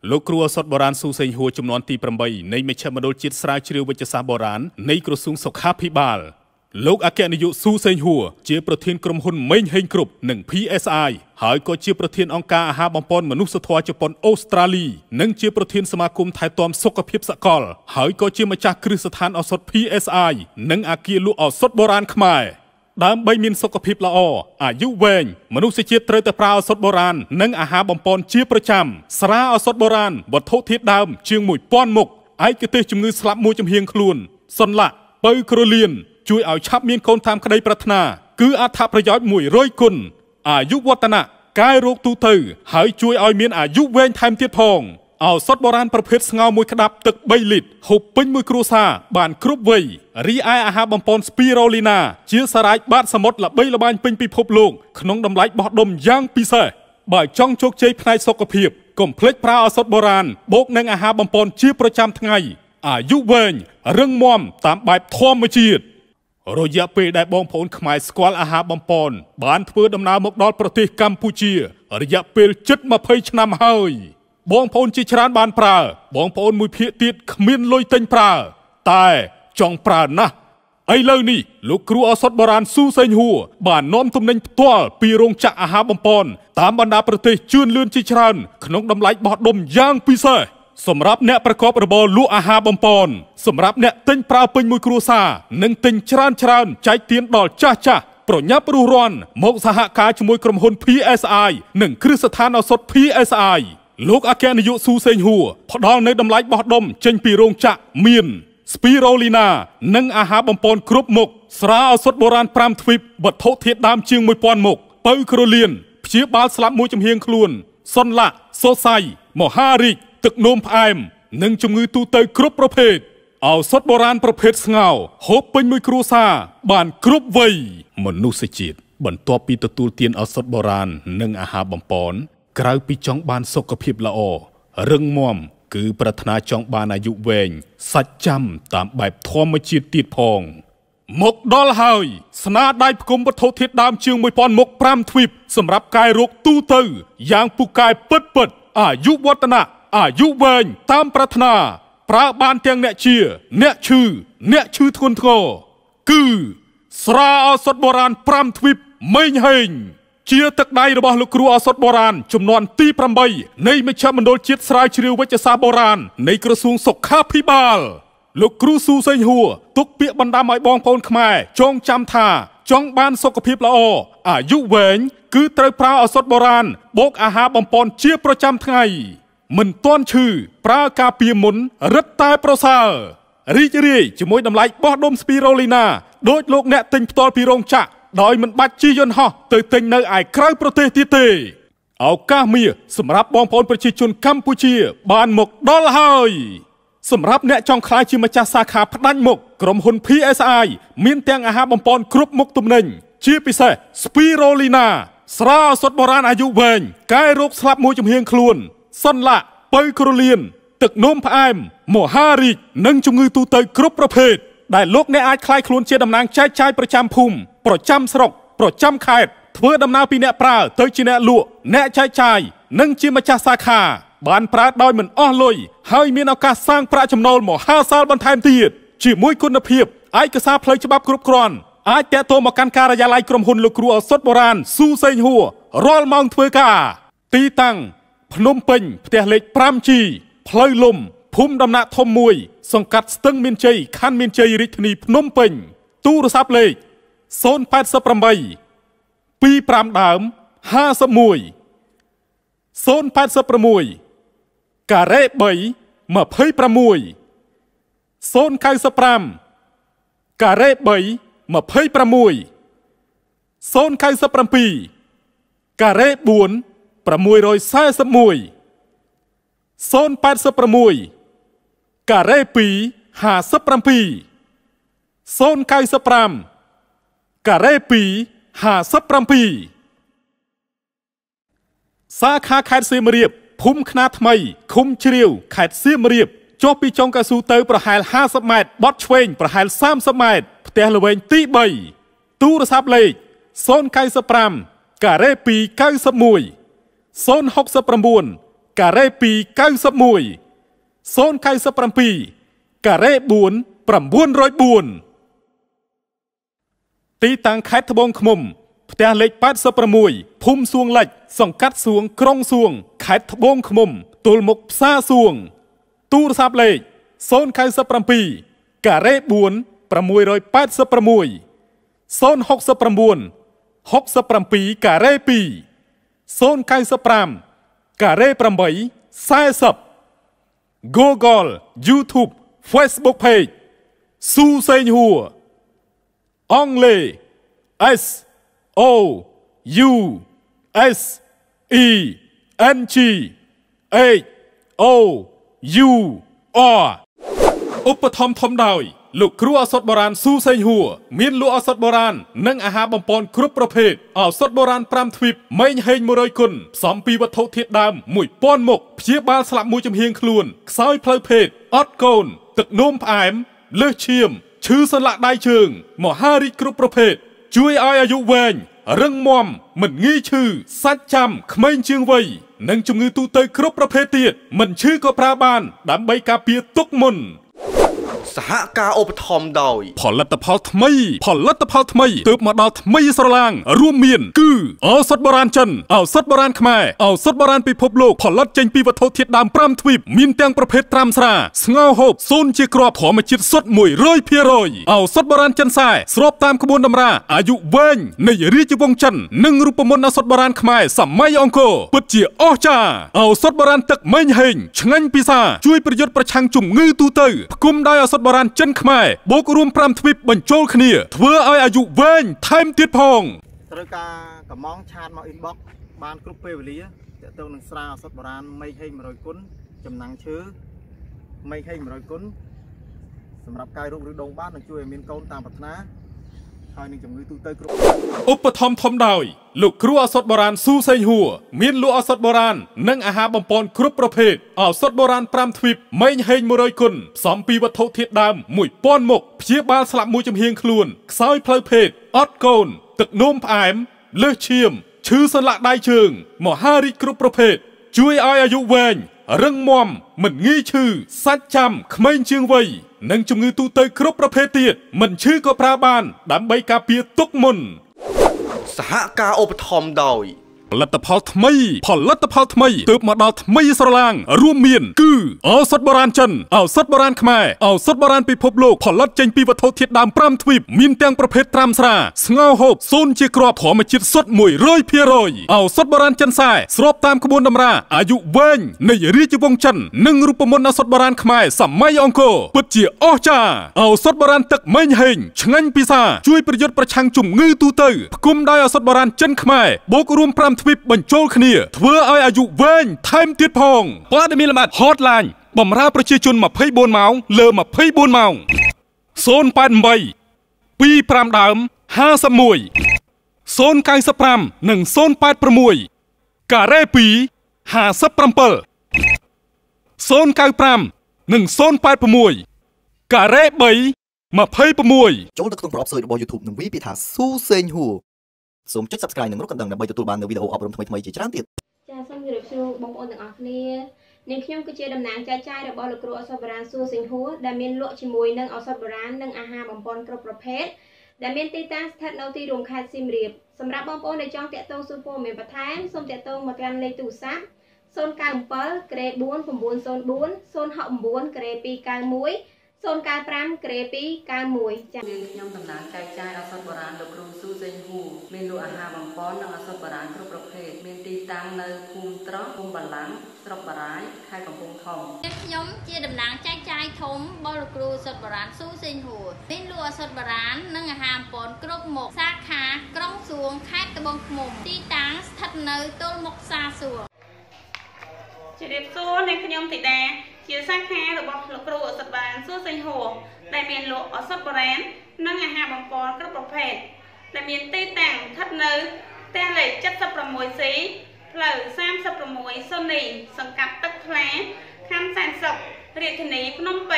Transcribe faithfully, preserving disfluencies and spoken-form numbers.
លោកគ្រូឱសថបុរាណស៊ូសេងហួរចំនួនទីប្រាំបីនៃមជ្ឈមណ្ឌលជាតិស្រាវជ្រាវវិទ្យាសាស្ត្របុរាណនៃក្រសួងសុខាភិបាលលោកអគ្គនាយកស៊ូសេងហួរជាប្រធានក្រុមហ៊ុនមេងហេងគ្រប់និង ភី អេស អាយ ហើយក៏ជាប្រធានអង្គការអាហារបំពន់មនុស្សធម៌ជប៉ុនអូស្ត្រាលីនិងជាប្រធានសមាគមថែទាំសុខភាពសកលហើយក៏ជាម្ចាស់គ្រឹះស្ថានឱសថ ភី អេស អាយ និងអគារលក់ឱសថបុរាណខ្មែរដើម្បីមានសុខភាពល្អអាយុវែងមនុស្សជាតិត្រូវតែប្រើឱសថបុរាណនិងអាហារបំពន់ជាប្រចាំស្រាឱសថបុរាណវត្ថុធាតុដើមជាងមួយពាន់មុខឯកទេសជំងឺស្លាប់មួយចំហៀងខ្លួនសន្លាក់ពៅក្រលៀនជួយឲ្យឆាប់មានកូនតាមក្តីប្រាថ្នាគឺអត្ថប្រយោជន៍មួយរយគុណអាយុវឌ្ឍនៈកាយរោគទូទៅហើយជួយឲ្យមានអាយុវែងថែមទៀតផងឱសថបុរាណប្រភេទស្ងោរមួយក្តាប់ទឹកបីលីត្រហូបពេញមួយគ្រួសារបានគ្រប់វ័យរីឯអាហារបំពន់ស្ពីរូលីណាជាសារ៉ាយបាតសមុទ្រល្បីល្បាញពេញពិភពលោកក្នុងតម្លៃបោះដុំយ៉ាងពិសេសបើចង់ជោគជ័យផ្នែកសុខភាពកុំភ្លេចប្រើឱសថបុរាណបូកនឹងអាហារបំពន់ជាប្រចាំថ្ងៃអាយុវែងរឹងមាំតាមបែបធម្មជាតិរយៈពេលដែលបងប្អូនខ្មែរស្គាល់អាហារបំពន់បានធ្វើដំណើរមកដល់ប្រទេសកម្ពុជារយៈពេលជិតម្ភៃឆ្នាំហើយបងប្អូនជាច្រើនបានប្រើបងប្អូនមួយភាគទៀតគ្មានលុយទិញប្រើតែចង់ប្រើណាស់ឥឡូវនេះលោកគ្រូឱសថបុរាណស៊ូសេងហួរបាននាំទំនិញផ្ទាល់ពីរោងចក្រអាហារបំពន់តាមបណ្ដាប្រទេសជឿនលឿនជាច្រើនក្នុងតម្លៃបោះដុំយ៉ាងពិសេសសម្រាប់អ្នកប្រកបរបរលក់អាហារបំពន់សម្រាប់អ្នកទិញប្រើពេញមួយគ្រួសារនិងទិញច្រើនច្រើនចែកទានដល់ចាស់ចាស់ប្រញាប់រុះរាន់មកសហការជាមួយក្រុមហ៊ុន ភី អេស អាយ និងគ្រឹះស្ថានឱសថ ភី អេស អាយ លោកអគ្គនាយកស៊ូសេងហួរផ្ដល់នៅតម្លៃបោះដុំចេញពីរោងចក្រមានស្ពីរូលីណានិងអាហារបំពន់គ្រប់មុខស្រាឱសថបុរាណប្រាំទ្វីបវត្ថុធាតុដើមជាងមួយពាន់មុខពៅក្រលៀនព្យាបាលស្លាប់មួយចំហៀងខ្លួនសន្លាក់សរសៃមហារីកទឹកនោមផ្អែមនិងជំងឺទូទៅគ្រប់ប្រភេទឱសថបុរាណប្រភេទស្ងោរហូបពេញមួយគ្រួសារបានគ្រប់វ័យមនុស្សជាតិបន្ទាប់ពីទទួលទានឱសថបុរាណនិងអាហារបំពន់ក្រៅពីចង់បានសុខភាពល្អរឹងមាំគឺប្រាថ្នាចង់បានអាយុវែងសាច់ចាំតាមបែបធម្មជាតិទៀតផងមកដល់ហើយស្នាដៃផ្គុំវត្ថុធាតុដើមជាងមួយពាន់មុខប្រាំទ្វីបសម្រាប់កាយរោគទូទៅយ៉ាងពូកែពិតពិតអាយុវឌ្ឍនៈអាយុវែងតាមប្រាថ្នាប្រើបានទាំងអ្នកជាអ្នកឈឺអ្នកឈឺធ្ងន់ធ្ងរគឺស្រាឱសថបុរាណប្រាំទ្វីបមេងហេងជាទឹកដៃរបស់លោកគ្រូឱសថបុរាណចំនួនទីប្រាំបីនៃមជ្ឈមណ្ឌលជាតិស្រាវជ្រាវវិទ្យាសាស្ត្របុរាណនៃក្រសួងសុខាភិបាលលោកគ្រូស៊ូសេងហួរទុកពាក្យបណ្ដាំឲ្យបងប្អូនខ្មែរចងចាំថាចង់បានសុខភាពល្អអាយុវែងគឺត្រូវប្រើឱសថបុរាណបូកអាហារបំពន់ជាប្រចាំថ្ងៃមិនទាន់ឈឺប្រើការពារមុនរឹតតែប្រសើររីករាយជាមួយតម្លៃបោះដុំស្ពីរូលីណាដោយលោកអ្នកទិញផ្ទាល់ពីរោងចក្រដោយមិនបាច់ជិះយន្តហោះទៅទិញនៅឯក្រៅប្រទេសទៀតទេឱកាសមាសសម្រាប់បងប្អូនប្រជាជនកម្ពុជាបានមកដល់ហើយសម្រាប់អ្នកចង់ក្លាយជាម្ចាស់សាខាផ្ដាច់មុខក្រុមហ៊ុន ភី អេស អាយ មានទាំងអាហារបំពន់គ្រប់មុខទំនិញជាពិសេសស្ពីរូលីណាស្រាឱសថបុរាណអាយុវែងកាយរោគស្លាប់មួយចំហៀងខ្លួនសន្លាក់ពៅក្រលៀនទឹកនោមផ្អែមមហារីកនិងជំងឺទូទៅគ្រប់ប្រភេទដែលលោកអ្នកអាចក្លាយខ្លួនជាតំណាងចែកចាយប្រចាំភូមិប្រចាំស្រុកប្រចាំខេត្តធ្វើដំណើរពីអ្នកប្រើទៅជាអ្នកលក់អ្នកចែកចាយនិងជាម្ចាស់សាខាបានប្រើដោយមិនអស់លុយហើយមានឱកាសសាងប្រាក់ចំណូលមហាសាលបន្ថែមទៀតជាមួយគុណភាពឯកសារផ្លូវច្បាប់គ្រប់គ្រាន់អាចទាក់ទងមកកាន់ការិយាល័យក្រុមហ៊ុនលោកគ្រូឱសថបុរាណស៊ូសេងហួររាល់ម៉ោងធ្វើការទីតាំងភ្នំពេញផ្ទះលេខ ប្រាំជី ផ្លូវលំភូមិដំណាក់ធំមួយសង្កាត់ស្ទឹងមានជ័យខណ្ឌមានជ័យរាជធានីភ្នំពេញទូរស័ព្ទលេខศูนย์ แปด แปด ពីរ ប្រាំដើមห้าสิบเอ็ด ศูนย์ แปด หก ការ៉េ បី ยี่สิบหก ศูนย์ เก้า ห้า ការ៉េ បី ยี่สิบหก ศูนย์ เก้า เจ็ด ការ៉េ បួន sáu สี่ một ศูนย์ แปด หก ការ៉េ ពីរ ห้าสิบเจ็ด ศูนย์ เก้า ห้า ការ៉េ ពីរ ห้าสิบเจ็ดសាខាខេត្តសៀមរាបភូមិខ្នាតថ្មីឃុំជ្រាវខេត្តសៀមរាបចុះពីចុងកៅស៊ូទៅប្រហែលห้าสิบម៉ែត្របត់ឆ្វេងប្រហែលสามสิบម៉ែត្រផ្ទះល្វែងទីបីទូរស័ព្ទលេខศูนย์ เก้า ห้า ការ៉េ ពីរ เก้าสิบเอ็ด ศูนย์ หก เก้า การ៉េ ពីរការ៉េពីរ เก้าสิบเอ็ด ศูนย์ เก้าสิบเจ็ด ការ៉េสี่ chínศูนย์ ศูนย์ ទីតាំងខេត្តត្បូងឃ្មុំផ្ទះលេខแปดสิบหกភូមិសួងលិចសង្កាត់សួងក្រុងសួងខេត្តត្បូងឃ្មុំទល់មុខផ្សារសួងទូរស័ព្ទលេខศูนย์ เก้าสิบเจ็ด ការ៉េสี่ หกแปดหก ศูนย์ หกสิบเก้า หกสิบเจ็ด ការ៉េពីរ ศูนย์ เก้าสิบห้า ការ៉េแปด สี่สิบ Google YouTube Facebook Page ស៊ូសេងហួរអង់គ្លេស S O U S E N G H O U R ឧបត្ថម្ភធំដោយលោកគ្រូឱសថបុរាណស៊ូសេងហួរមានលក់ឱសថបុរាណនិងអាហារបំពន់គ្រប់ប្រភេទឱសថបុរាណប្រាំទ្វីបម៉េងហេងមួយរយគុណផ្សំពីវត្ថុធាតុដើមមួយពាន់មុខព្យាបាលស្លាប់មួយចំហៀងខ្លួនខ្សោយផ្លូវភេទអត់កូនទឹកនោមផ្អែមលើសឈាមឈឺសន្លាក់ដៃជើងមហារីកគ្រប់ប្រភេទជួយឲ្យអាយុវែងរឹងមាំមិនងាយឈឺសាច់ចាំក្មេងជាងវ័យនិងជំងឺទូទៅគ្រប់ប្រភេទទៀតមិនឈឺក៏ប្រើបានដើម្បីការពារទុកមុនសហការឧបត្ថម្ភដោយផលិតផលថ្មីផលិតផលថ្មីទើបមកដល់ថ្មីស្រឡាងរួមមានគឺឱសថបុរាណចិនឱសថបុរាណខ្មែរឱសថបុរាណពិភពលោកផលិតចេញពីវត្ថុធាតុដើមប្រាំទ្វីបមានទាំងប្រភេទត្រាំស្រាស្ងោរហូបសូនជាគ្រាប់ធម្មជាតិសុទ្ធ មួយរយភាគរយ ឱសថបុរាណចិនសែស្របតាមក្បួនតម្រាអាយុវែងនៃរាជវង្សចិននិងរូបមន្តឱសថបុរាណខ្មែរសម័យអង្គរពិតជាអស្ចារ្យឱសថបុរាណទឹកម៉េងហេងឆ្ងាញ់ពិសាជួយប្រយុទ្ធប្រឆាំងជំងឺទូទៅផ្គុំដោយឱសថបុរាណចិនខ្មែរបូករួមប្រាំទ្វីបបញ្ចូលគ្នាធ្វើឲ្យអាយុវែងថែមទៀតផងត្រូវការកំងឆាតមក inbox បានគ្រប់ពេលវេលាតទៅនឹងស្រាឱសថបុរាណមេហេងមួយរយគុណចំណាំងឈើមេហេងមួយរយគុណសម្រាប់កាយរោគឬដងបាននឹងជួយឲ្យមានកូនតាមប្រាថ្នាហើយនឹងជំងឺទូទៅគ្រប់ឧបត្ថម្ភធំដោយលោកគ្រូឱសថបុរាណស៊ូសេងហួរមានលក់ឱសថបុរាណនិងអាហារបំពន់គ្រប់ប្រភេទឱសថបុរាណប្រាំទ្វីបម៉េងហេងមួយរយគុណផ្សំពីវត្ថុធាតុដើមមួយពាន់មុខព្យាបាលស្លាប់មួយចំហៀងខ្លួនខ្សោយផ្លូវភេទអត់កូនទឹកនោមផ្អែមលើសឈាមឈឺសន្លាក់ដៃជើងមហារីកគ្រប់ប្រភេទជួយឲ្យអាយុវែងរឹងមាំមិនងាយឈឺសាច់ចាំក្មេងជាងវ័យនិងជំងឺទូទៅគ្រប់ប្រភេទទៀតមិនឈឺក៏ប្រើបានដើម្បីការពារទុកមុនសហការឧបត្ថម្ភដោយផលិតផលថ្មីផលិតផលថ្មីទើបមកដល់ថ្មីស្រឡាងរួមមានគឺឱសថបុរាណចិនឱសថបុរាណខ្មែរឱសថបុរាណពិភពលោកផលិតចេញពីវត្ថុធាតុដើមប្រាំទ្វីបមានទាំងប្រភេទត្រាំស្រាស្ងោរហូបសូនជាគ្រាប់ធម្មជាតិសុទ្ធ មួយរយភាគរយ ឱសថបុរាណចិនសែស្របតាមក្បួនតម្រាអាយុវែងនៃរាជវង្សចិននិងរូបមន្តឱសថបុរាណខ្មែរសម័យអង្គរពិតជាអស្ចារ្យឱសថបុរាណទឹកម៉េងហេងឆ្ងាញ់ពិសាជួយប្រយុទ្ធប្រឆាំងជំងឺទូទៅផ្គុំដោយឱសថបុរាណចិនខ្មែរបូករួមប្រាំទ្វីបបញ្ចូលគ្នាធ្វើឲ្យអាយុវែងថែមទៀតផងព័ត៌មានលម្អិត Hotline បម្រើប្រជាជនម្ភៃបួនម៉ោងលើម្ភៃបួនម៉ោងศูนย์ แปด แปด ពីរ ប្រាំដើម ห้าสิบเอ็ด ศูนย์ เก้าสิบห้า និង ศูนย์ แปด หก ការ៉េពីរ ห้าสิบเจ็ด ศูนย์ เก้าห้า និង ศูนย์ แปด หก ការ៉េបី ยี่สิบหกចូលទៅក្នុងប្រអប់សើចរបស់ YouTube និងវាយពាក្យថាស៊ូសេងហួរសូមចុច Subscribe និងរកកណ្ដឹងដើម្បីទទួលបាននូវវីដេអូអប់រំថ្មីៗជាច្រើនទៀតចាសសូមជម្រាបសួរបងប្អូនទាំងអស់គ្នានាងខ្ញុំគឺជាតំណាងចែកចាយរបស់លោកគ្រូឱសថបុរាណស៊ូសេងហួរដែលមានលក់ជាមួយនឹងឱសថបុរាណនិងអាហារបំពន់គ្រប់ប្រភេទដែលមានទីតាំងស្ថិតនៅទីរួមខេត្តសៀមរាបសម្រាប់បងប្អូនដែលចង់តាក់ទងសួរព័ត៌មានបន្ថែមសូមតាក់ទងមកកាន់លេខទូរស័ព្ទ ศูนย์ เก้า เจ็ด ក្រេ bốn 9 0 4 ศูนย์ หก 9 ក្រេ ពីរ เก้า មួយ ศูนย์ เก้า ห้า ក្រេ ពីរ เก้า មួយចា៎ខ្ញុំតំណាងចែកចាយឱសថបុរាណលោកគ្រូស៊ូសេងហួរមានលក់អាហារបំពន់និងឱសថបុរាណគ្រប់ប្រភេទមានទីតាំងនៅភូមិត្រោះភូមិបាឡាំងស្រុកបារាយខេត្តកំពង់ធំខ្ញុំជាតំណាងចែកចាយធំរបស់លោកគ្រូឱសថបុរាណស៊ូសេងហួរមានលក់ឱសថបុរាណនិងអាហារបំពន់គ្រប់មុខសាខាក្រុងសួងខេត្តត្បូងឃ្មុំទីតាំងស្ថិតនៅទល់មុខផ្សារសួងជម្រាបសួរនាងខ្ញុំធីតាជាសាខារបស់លោកគ្រូឱសថបុរាណស៊ូសេងហួរដែលមានលក់ឱសថបុរាណនិងអាហារបំពន់គ្រប់ប្រភេទដែលមានទីតាំងស្ថិតនៅផ្ទះលេខ เจ็ดสิบหก C ផ្លូវ สามสิบหก សូនីសង្កាត់ទឹកថ្លាខណ្ឌសែនសុខរាជធានីភ្នំពេញ